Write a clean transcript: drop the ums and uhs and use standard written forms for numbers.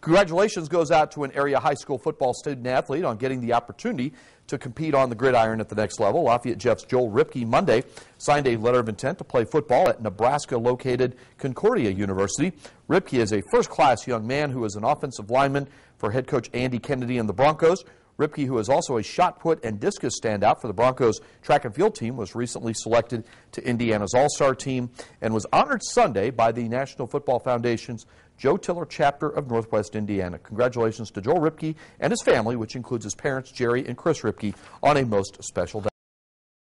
Congratulations goes out to an area high school football student athlete on getting the opportunity to compete on the gridiron at the next level. Lafayette Jeff's Joel Ripke Monday signed a letter of intent to play football at Nebraska-located Concordia University. Ripke is a first-class young man who is an offensive lineman for head coach Andy Kennedy and the Broncos. Ripke, who is also a shot put and discus standout for the Broncos track and field team, was recently selected to Indiana's All-Star team and was honored Sunday by the National Football Foundation's Joe Tiller chapter of Northwest Indiana. Congratulations to Joel Ripke and his family, which includes his parents, Jerry and Chris Ripke, on a most special day.